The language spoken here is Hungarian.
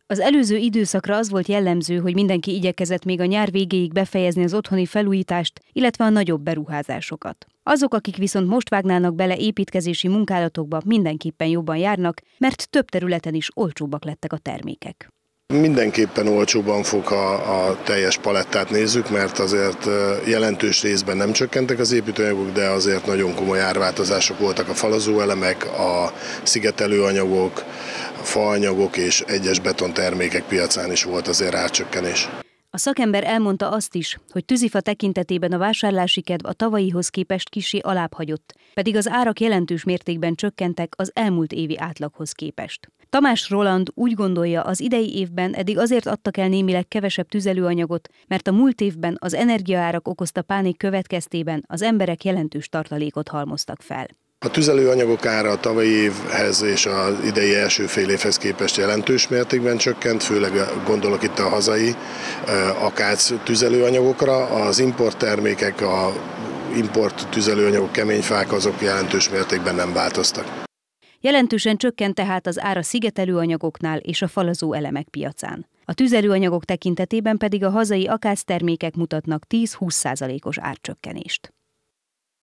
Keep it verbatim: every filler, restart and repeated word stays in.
Az előző időszakra az volt jellemző, hogy mindenki igyekezett még a nyár végéig befejezni az otthoni felújítást, illetve a nagyobb beruházásokat. Azok, akik viszont most vágnának bele építkezési munkálatokba, mindenképpen jobban járnak, mert több területen is olcsóbbak lettek a termékek. Mindenképpen olcsóban fog, ha a teljes palettát nézzük, mert azért jelentős részben nem csökkentek az építőanyagok, de azért nagyon komoly árváltozások voltak a falazóelemek, a szigetelőanyagok, a faanyagok és egyes betontermékek piacán is volt azért árcsökkenés. A szakember elmondta azt is, hogy tűzifa tekintetében a vásárlási kedv a tavalyihoz képest kissé alább hagyott, pedig az árak jelentős mértékben csökkentek az elmúlt évi átlaghoz képest. Tamás Roland úgy gondolja, az idei évben eddig azért adtak el némileg kevesebb tüzelőanyagot, mert a múlt évben az energiaárak okozta pánik következtében az emberek jelentős tartalékot halmoztak fel. A tüzelőanyagok ára a tavalyi évhez és az idei első fél évhez képest jelentős mértékben csökkent, főleg gondolok itt a hazai akác tüzelőanyagokra. Az importtermékek, a import tüzelőanyagok, keményfák, azok jelentős mértékben nem változtak. Jelentősen csökkent tehát az ár a szigetelőanyagoknál és a falazó elemek piacán. A tüzelőanyagok tekintetében pedig a hazai akáctermékek mutatnak tíz-húsz százalékos árcsökkenést.